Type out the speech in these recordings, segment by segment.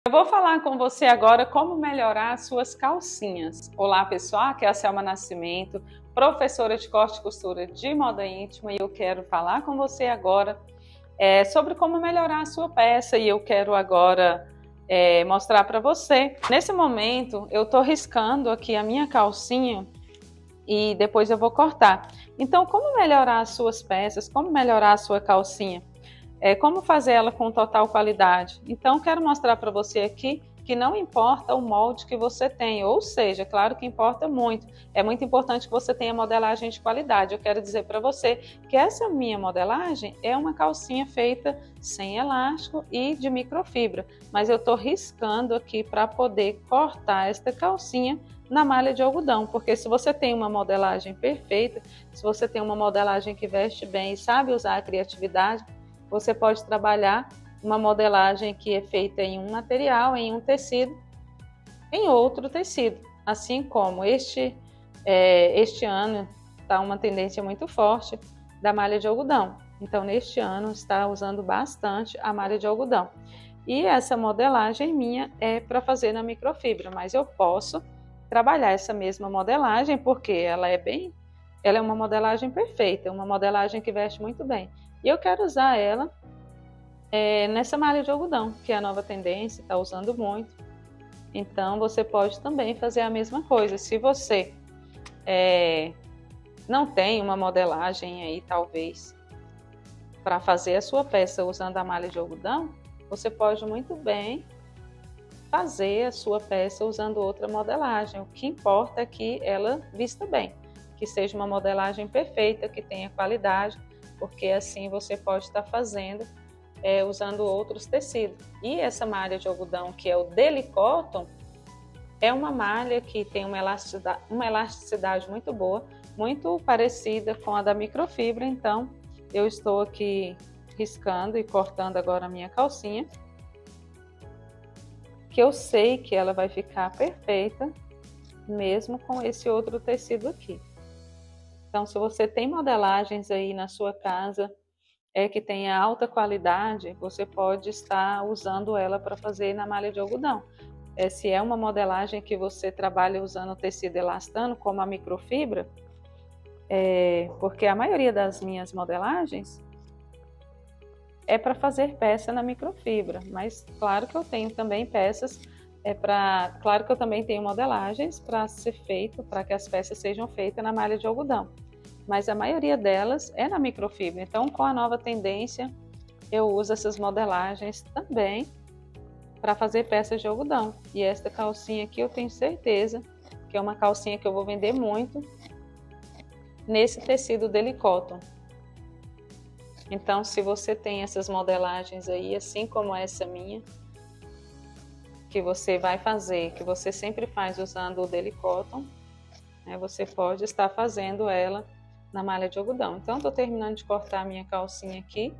Eu vou falar com você agora como melhorar as suas calcinhas. Olá pessoal, aqui é a Selma Nascimento, professora de corte e costura de moda íntima, e eu quero falar com você agora sobre como melhorar a sua peça, e eu quero agora mostrar para você. Nesse momento eu estou riscando aqui a minha calcinha e depois eu vou cortar. Então, como melhorar as suas peças, como melhorar a sua calcinha? Como fazer ela com total qualidade? Então, quero mostrar para você aqui que não importa o molde que você tem, ou seja, claro que importa muito. É muito importante que você tenha modelagem de qualidade. Eu quero dizer para você que essa minha modelagem é uma calcinha feita sem elástico e de microfibra, mas eu estou riscando aqui para poder cortar esta calcinha na malha de algodão, porque se você tem uma modelagem perfeita, se você tem uma modelagem que veste bem e sabe usar a criatividade, você pode trabalhar uma modelagem que é feita em um material, em um tecido, em outro tecido. Assim como este ano está uma tendência muito forte da malha de algodão. Então, neste ano está usando bastante a malha de algodão. E essa modelagem minha é para fazer na microfibra, mas eu posso trabalhar essa mesma modelagem porque ela é uma modelagem perfeita, uma modelagem que veste muito bem. E eu quero usar ela nessa malha de algodão, que é a nova tendência, está usando muito. Então, você pode também fazer a mesma coisa. Se você não tem uma modelagem aí, talvez, para fazer a sua peça usando a malha de algodão, você pode muito bem fazer a sua peça usando outra modelagem. O que importa é que ela vista bem, que seja uma modelagem perfeita, que tenha qualidade, porque assim você pode estar fazendo usando outros tecidos. E essa malha de algodão, que é o Deli Cotton, é uma malha que tem uma elasticidade muito boa, muito parecida com a da microfibra. Então, eu estou aqui riscando e cortando agora a minha calcinha, que eu sei que ela vai ficar perfeita, mesmo com esse outro tecido aqui. Então, se você tem modelagens aí na sua casa que tenha alta qualidade, você pode estar usando ela para fazer na malha de algodão. Se é uma modelagem que você trabalha usando tecido elastano, como a microfibra, porque a maioria das minhas modelagens é para fazer peça na microfibra, mas claro que eu tenho também peças claro que eu também tenho modelagens para ser feito, para que as peças sejam feitas na malha de algodão, mas a maioria delas é na microfibra. Então, com a nova tendência, eu uso essas modelagens também para fazer peças de algodão. E esta calcinha aqui eu tenho certeza que é uma calcinha que eu vou vender muito nesse tecido Deli Cotton. Então, se você tem essas modelagens aí, assim como essa minha, que você vai fazer, que você sempre faz usando o Deli Cotton, você pode estar fazendo ela na malha de algodão. Então, estou terminando de cortar a minha calcinha aqui.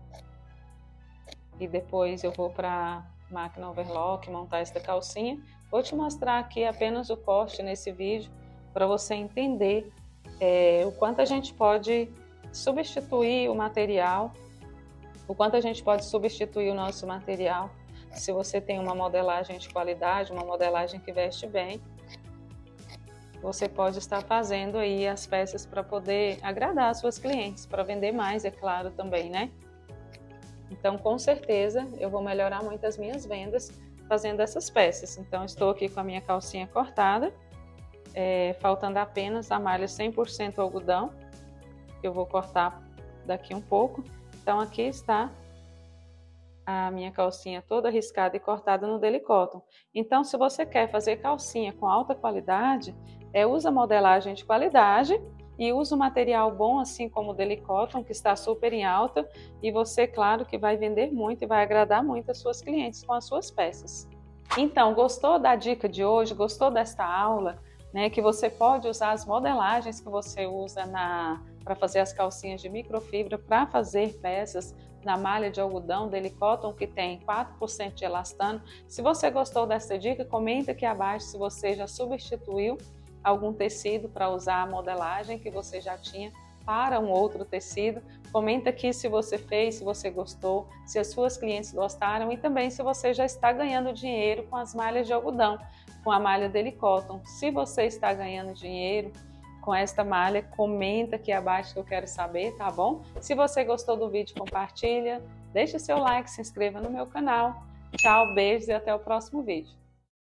E depois eu vou para a máquina overlock montar esta calcinha. Vou te mostrar aqui apenas o corte nesse vídeo, para você entender o quanto a gente pode substituir o material, o quanto a gente pode substituir o nosso material. Se você tem uma modelagem de qualidade, uma modelagem que veste bem, você pode estar fazendo aí as peças para poder agradar as suas clientes, para vender mais, é claro, também, né? Então, com certeza, eu vou melhorar muito as minhas vendas fazendo essas peças. Então, estou aqui com a minha calcinha cortada, faltando apenas a malha 100% algodão, que eu vou cortar daqui um pouco. Então, aqui está a minha calcinha toda riscada e cortada no Deli Cotton. Então, se você quer fazer calcinha com alta qualidade, usa modelagem de qualidade e usa um material bom, assim como o Deli Cotton, que está super em alta, e você, claro, que vai vender muito e vai agradar muito as suas clientes com as suas peças. Então, gostou da dica de hoje? Gostou desta aula? Que você pode usar as modelagens que você usa para fazer as calcinhas de microfibra, para fazer peças na malha de algodão Deli Cotton, que tem 4% de elastano. Se você gostou dessa dica, comenta aqui abaixo se você já substituiu algum tecido para usar a modelagem que você já tinha para um outro tecido. Comenta aqui se você fez, se você gostou, se as suas clientes gostaram e também se você já está ganhando dinheiro com as malhas de algodão, com a malha Deli Cotton. Se você está ganhando dinheiro com esta malha, comenta aqui abaixo que eu quero saber, tá bom? Se você gostou do vídeo, compartilha, deixa seu like, se inscreva no meu canal. Tchau, beijos e até o próximo vídeo.